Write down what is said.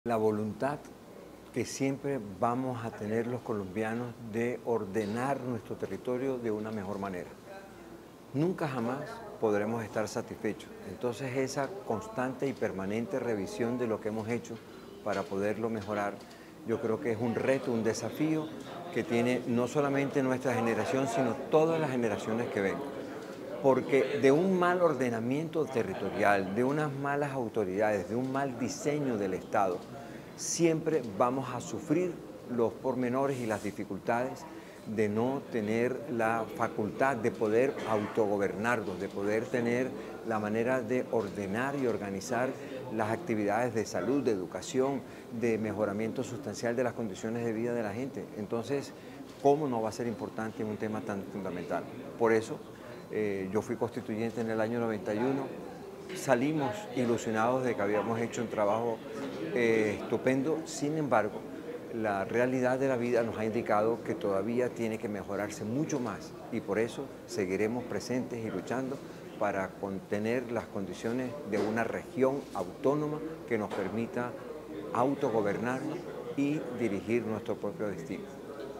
La voluntad que siempre vamos a tener los colombianos de ordenar nuestro territorio de una mejor manera. Nunca jamás podremos estar satisfechos. Entonces esa constante y permanente revisión de lo que hemos hecho para poderlo mejorar, yo creo que es un reto, un desafío que tiene no solamente nuestra generación, sino todas las generaciones que vengan. Porque de un mal ordenamiento territorial, de unas malas autoridades, de un mal diseño del Estado, siempre vamos a sufrir los pormenores y las dificultades de no tener la facultad de poder autogobernarnos, de poder tener la manera de ordenar y organizar las actividades de salud, de educación, de mejoramiento sustancial de las condiciones de vida de la gente. Entonces, ¿cómo no va a ser importante en un tema tan fundamental? Por eso, yo fui constituyente en el año 91, salimos ilusionados de que habíamos hecho un trabajo estupendo, sin embargo, la realidad de la vida nos ha indicado que todavía tiene que mejorarse mucho más y por eso seguiremos presentes y luchando para contener las condiciones de una región autónoma que nos permita autogobernarnos y dirigir nuestro propio destino.